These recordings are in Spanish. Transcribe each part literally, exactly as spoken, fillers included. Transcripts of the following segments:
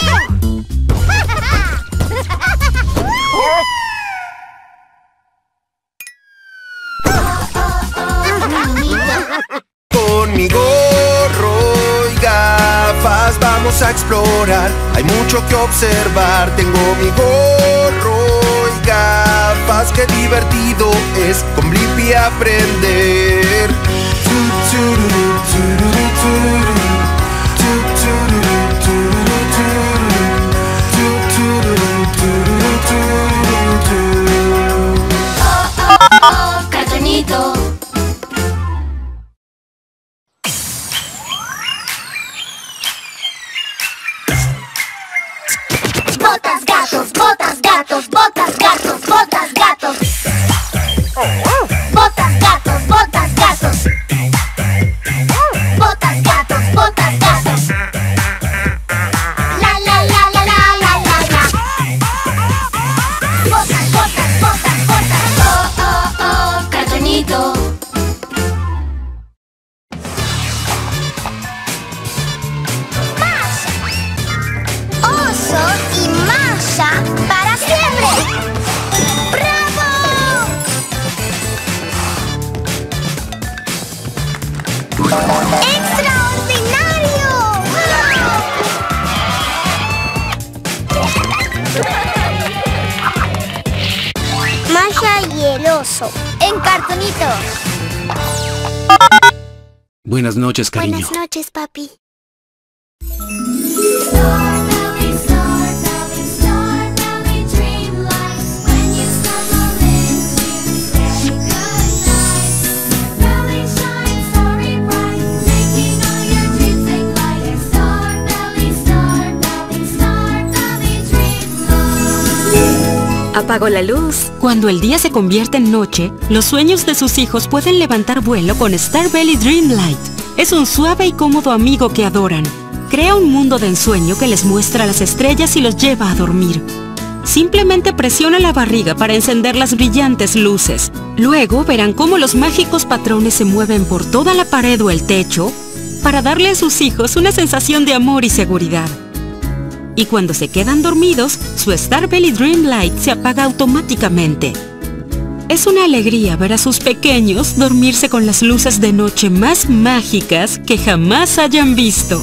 Con mi gorro y gafas vamos a explorar. Hay mucho que observar. Tengo mi gorro y gafas. Qué divertido es con Blippi aprender. Oh, oh, oh, cartonito. Botas, gatos, botas, gatos, botas, gatos, botas, gatos. Botas, gatos, botas, gatos. Botas, gatos, botas, gatos. La, la, la, la, la, la, la, la. Botas, botas, botas, botas. Oh, oh, oh, cartonito. Oso y Masha para siempre. ¡Bravo! ¡Extraordinario! Masha y el oso en cartonito. Buenas noches, cariño. Buenas noches, papi. Apagó la luz. Cuando el día se convierte en noche, los sueños de sus hijos pueden levantar vuelo con Starbelly Dreamlight. Es un suave y cómodo amigo que adoran. Crea un mundo de ensueño que les muestra las estrellas y los lleva a dormir. Simplemente presiona la barriga para encender las brillantes luces. Luego verán cómo los mágicos patrones se mueven por toda la pared o el techo para darle a sus hijos una sensación de amor y seguridad. Y cuando se quedan dormidos, su Starbelly Dreamlight se apaga automáticamente. Es una alegría ver a sus pequeños dormirse con las luces de noche más mágicas que jamás hayan visto.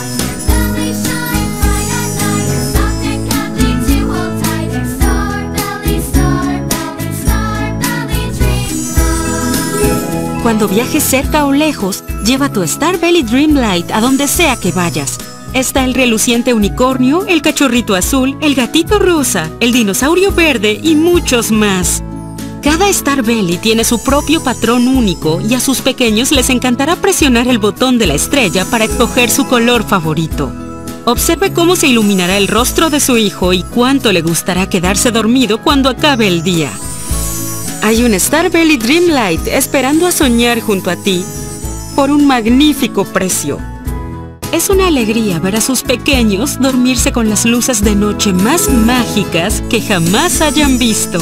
Cuando viajes cerca o lejos, lleva tu Starbelly Dreamlight a donde sea que vayas. Está el reluciente unicornio, el cachorrito azul, el gatito rosa, el dinosaurio verde y muchos más. Cada Starbelly tiene su propio patrón único y a sus pequeños les encantará presionar el botón de la estrella para escoger su color favorito. Observe cómo se iluminará el rostro de su hijo y cuánto le gustará quedarse dormido cuando acabe el día. Hay un Starbelly Dreamlight esperando a soñar junto a ti por un magnífico precio. Es una alegría ver a sus pequeños dormirse con las luces de noche más mágicas que jamás hayan visto.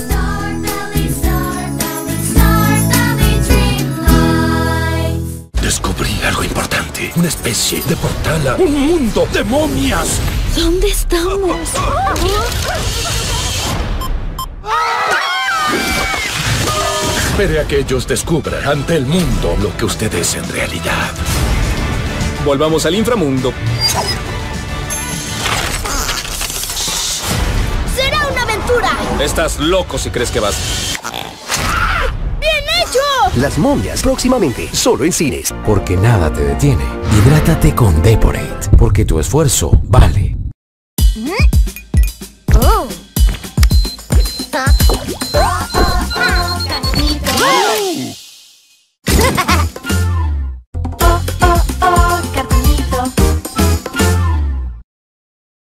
Descubrí algo importante. Una especie de portal a un mundo de momias. ¿Dónde estamos? Espere a que ellos descubran ante el mundo lo que usted es en realidad. Volvamos al inframundo. ¡Será una aventura! Estás loco si crees que vas. ¡Bien hecho! Las momias próximamente, solo en cines. Porque nada te detiene. Hidrátate con Vaporate, porque tu esfuerzo vale